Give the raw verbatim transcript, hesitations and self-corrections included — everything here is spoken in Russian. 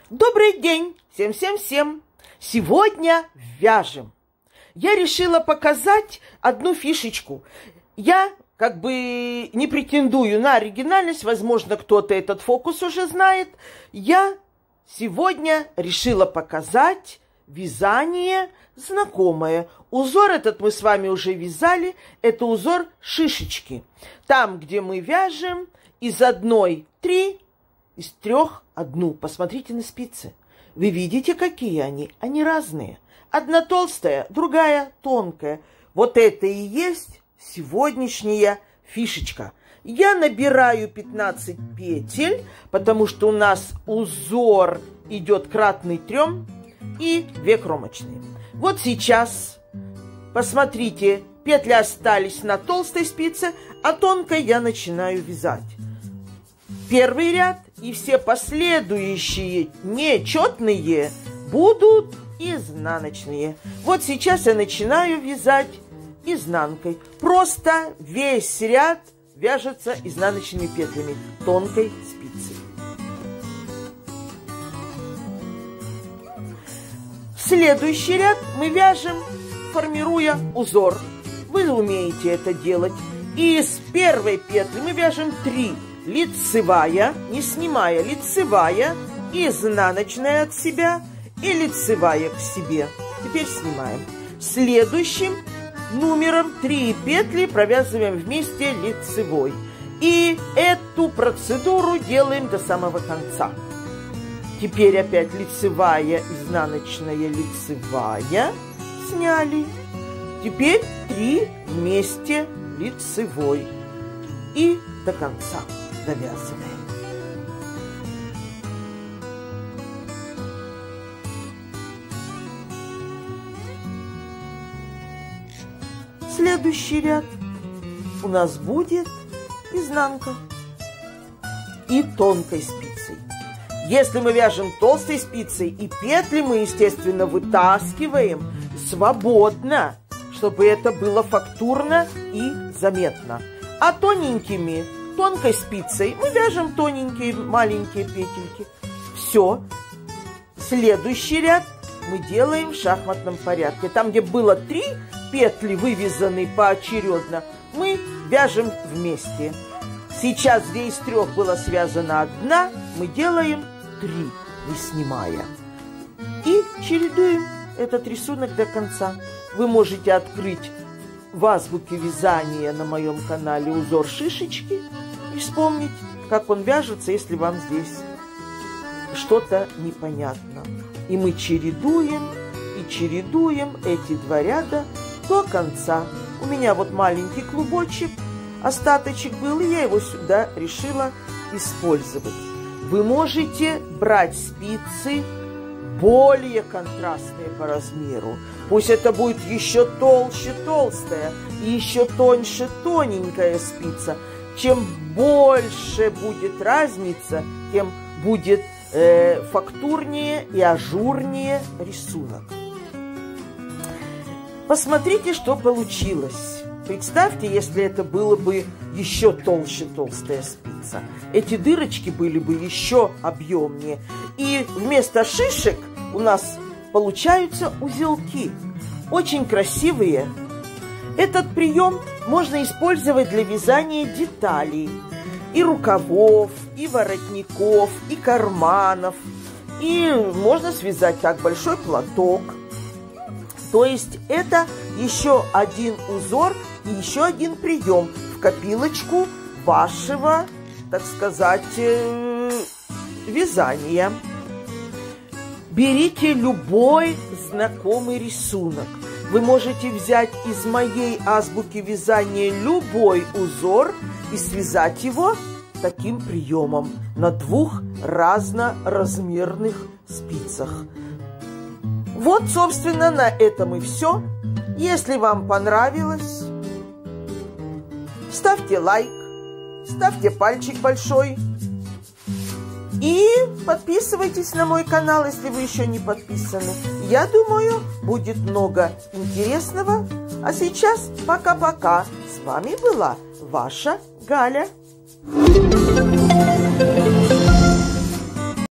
Добрый день всем-всем-всем! Сегодня вяжем. Я решила показать одну фишечку. Я как бы не претендую на оригинальность, возможно, кто-то этот фокус уже знает. Я сегодня решила показать вязание знакомое. Узор этот мы с вами уже вязали. Это узор шишечки. Там, где мы вяжем из одной три, из трех одну. Посмотрите на спицы. Вы видите, какие они? Они разные. Одна толстая, другая тонкая. Вот это и есть сегодняшняя фишечка. Я набираю пятнадцать петель, потому что у нас узор идет кратный трем и две кромочные. Вот сейчас, посмотрите, петли остались на толстой спице, а тонкой я начинаю вязать. Первый ряд и все последующие нечетные будут изнаночные. Вот сейчас я начинаю вязать изнанкой. Просто весь ряд вяжется изнаночными петлями тонкой спицей. Следующий ряд мы вяжем, формируя узор. Вы умеете это делать. И с первой петли мы вяжем три. Лицевая, не снимая, лицевая, изнаночная от себя и лицевая к себе. Теперь снимаем. Следующим номером три петли провязываем вместе лицевой. И эту процедуру делаем до самого конца. Теперь опять лицевая, изнаночная, лицевая. Сняли. Теперь три вместе лицевой. И до конца довязываем. Следующий ряд у нас будет изнанка и тонкой спицей. Если мы вяжем толстой спицей, и петли мы, естественно, вытаскиваем свободно, чтобы это было фактурно и заметно. А тоненькими, тонкой спицей мы вяжем тоненькие маленькие петельки. Все. Следующий ряд мы делаем в шахматном порядке. Там, где было три петли, вывязаны поочередно, мы вяжем вместе. Сейчас, где из трех была связана одна, мы делаем три, не снимая. И чередуем этот рисунок до конца. Вы можете открыть в азбуке вязания на моем канале узор шишечки и вспомнить, как он вяжется, если вам здесь что-то непонятно. И мы чередуем и чередуем эти два ряда до конца. У меня вот маленький клубочек, остаточек был, и я его сюда решила использовать. Вы можете брать спицы более контрастные по размеру. Пусть это будет еще толще толстая и еще тоньше тоненькая спица. Чем больше будет разница, тем будет э, фактурнее и ажурнее рисунок. Посмотрите, что получилось. Представьте, если это было бы еще толще толстая спица. Эти дырочки были бы еще объемнее. И вместо шишек у нас получаются узелки. Очень красивые. Этот прием можно использовать для вязания деталей. И рукавов, и воротников, и карманов. И можно связать так большой платок. То есть это еще один узор и еще один прием в копилочку вашего, так сказать, вязания. Берите любой знакомый рисунок. Вы можете взять из моей азбуки вязания любой узор и связать его таким приемом на двух разноразмерных спицах. Вот, собственно, на этом и все. Если вам понравилось, ставьте лайк, ставьте пальчик большой и подписывайтесь на мой канал, если вы еще не подписаны. Я думаю, будет много интересного. А сейчас пока-пока. С вами была ваша Галя.